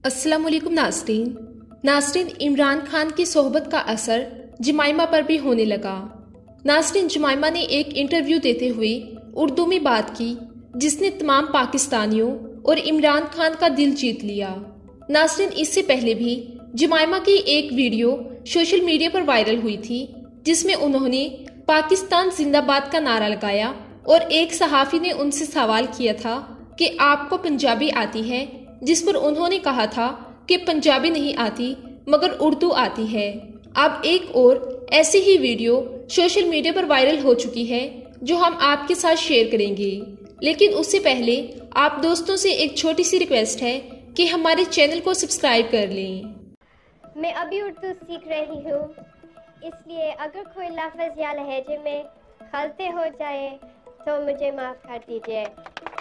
अस्सलाम वालेकुम नाज़रीन इमरान खान की सोहबत का असर जमाइमा पर भी होने लगा। नाज़रीन, जमाइमा ने एक इंटरव्यू देते हुए उर्दू में बात की जिसने तमाम पाकिस्तानियों और इमरान खान का दिल जीत लिया। नाज़रीन, इससे पहले भी जमाइमा की एक वीडियो सोशल मीडिया पर वायरल हुई थी जिसमें उन्होंने पाकिस्तान जिंदाबाद का नारा लगाया और एक सहाफ़ी ने उनसे सवाल किया था कि आपको पंजाबी आती है, जिस पर उन्होंने कहा था कि पंजाबी नहीं आती मगर उर्दू आती है। अब एक और ऐसी ही वीडियो सोशल मीडिया पर वायरल हो चुकी है जो हम आपके साथ शेयर करेंगे। लेकिन उससे पहले आप दोस्तों से एक छोटी सी रिक्वेस्ट है कि हमारे चैनल को सब्सक्राइब कर लें। मैं अभी उर्दू सीख रही हूँ, इसलिए अगर कोई लफ्ज़ या लहजे में गलती हो जाए तो मुझे माफ़ कर दीजिए।